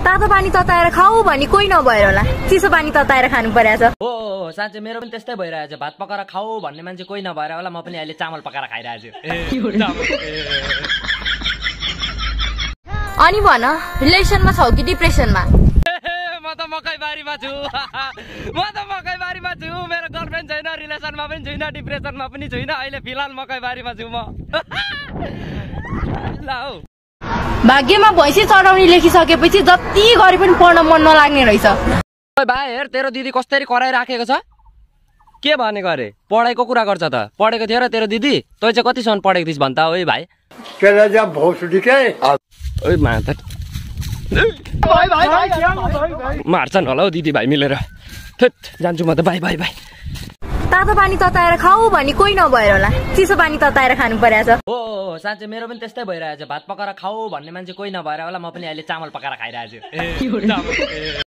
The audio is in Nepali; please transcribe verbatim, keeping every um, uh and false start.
तातो पानी तताएर खाऊ भनी कोही नभएर होला चिसो पानी तताएर खानु परेछ। हो साँच्चै मेरो पनि त्यस्तै भइरहेछ। भात पकाएर खाऊ भन्ने मान्छे कोही नभएर होला म पनि अहिले चामल पकाएर खाइरहेछु। अनि भन रिलेसनमा छौ कि डिप्रेसनमा? म त मकै बारीमा छु। म त मकै बारीमा छु। मेरो गर्लफ्रेन्ड छैन, रिलेसनमा पनि छैन, डिप्रेसनमा पनि छैन। अहिले फिलहाल मकै बारीमा छु म। ल हौ भाग्यमा भैँसी चढाउने लेखिसकेपछि जति गरे पनि पढ्न मन नलाग्ने रहेछ। ओइ भाइ हेर तेरो दिदी कस्तरी कराइराखेको छ। के भनेको अरे पढाइको कुरा गर्छ त? पढेको थियो र तेरो दिदी? तै चाहिँ कतिसम्म पढेको थिइस् भन् त? ओइ भाइ ओइ माता मार्छन् होला हौ दिदी भाइ मिलेर। जान्छु म त। Bye bye bye. तातो पानी तताएर खाऊ भनी कोही नभएर होला चिसो पानी तताएर खानु परेछ। हो साँच्चै मेरो पनि त्यस्तै भइरहेछ। भात पकाएर खाऊ भन्ने मान्छे कोही नभएर होला म पनि अहिले चामल पकाएर खाइरहेछु।